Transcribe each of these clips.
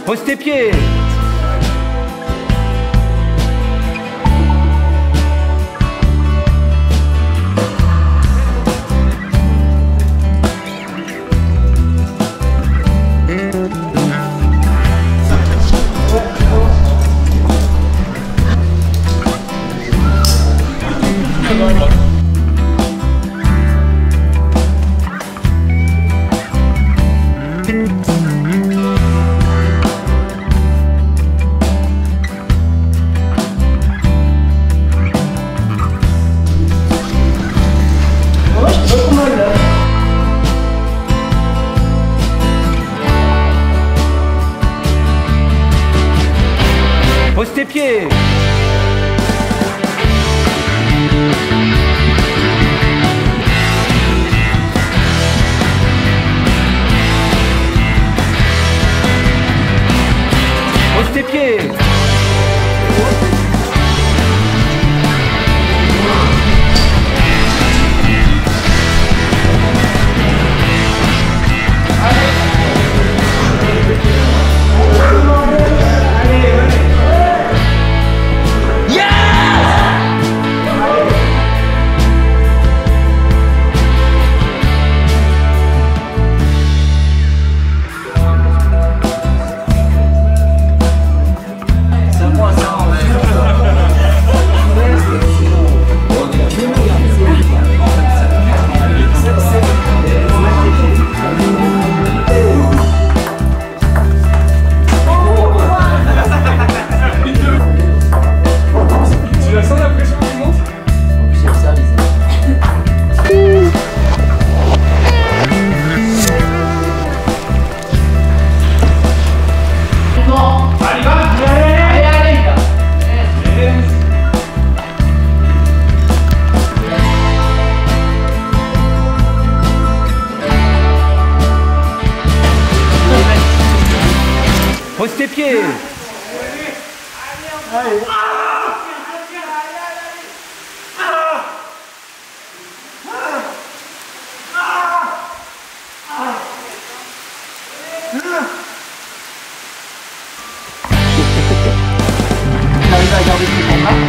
Pose tes pieds. Pose tes pieds. Pose tes pieds. Pose tes pieds. Allez. T'arrives à garder tout ton bras.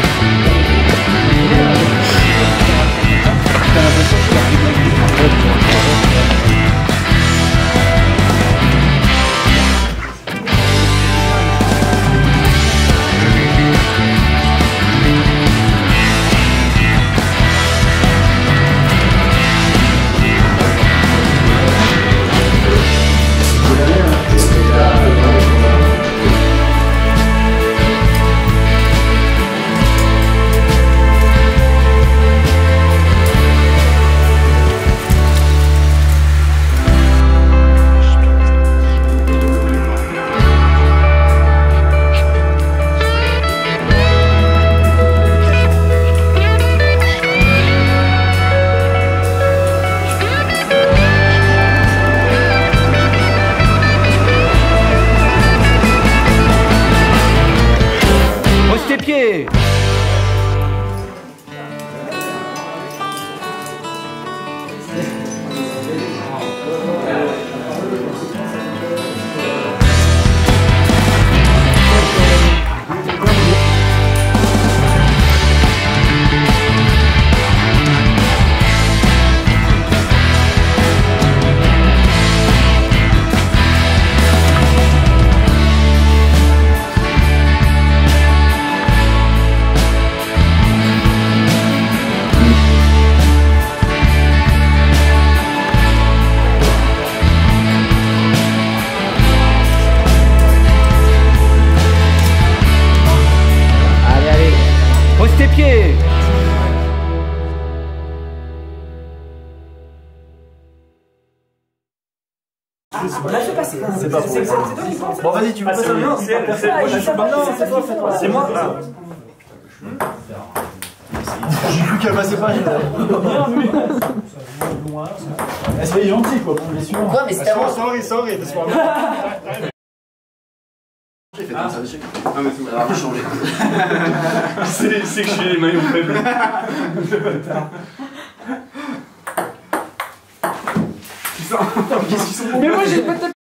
T'as l'impression que tu as pieds. Tes pieds. Là, je vais passer. C'est pas pour. Bon, vas-y, tu vas passer. Non, c'est moi. J'ai cru qu'elle passait pas. Soyez gentil, quoi, pour les suivants. Ouais, mais c'était avant. Sorry. J'ai fait comme ça, l'échec. Ah, mais c'est bon, alors j'ai changé. C'est que je suis les maillots faibles. Qu'est-ce qu'ils sont. Mais moi, j'ai pas de